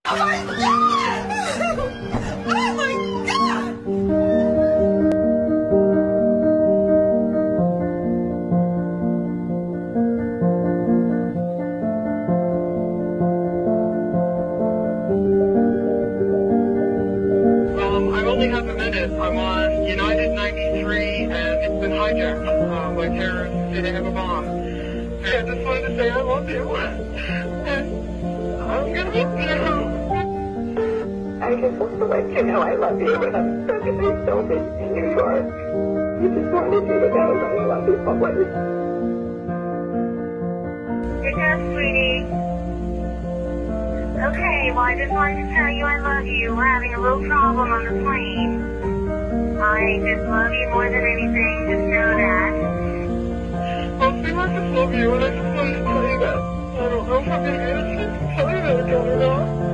Oh my God! Oh my God! I only have a minute. I'm on United 93 and it's been hijacked by terrorists who say they have a bomb. And I just wanted to say I love you. And I'm gonna miss you. I just want to let you know I love you, and I'm so going to so miss New York. I just wanted you to know that I love you always. Pick up, sweetie. Okay, well, I just wanted to tell you I love you. We're having a little problem on the plane. I just love you more than anything. Just know that. Well, see, I just love you, and I just wanted to tell you that. I don't know if I'm gonna be able to tell you that again or not.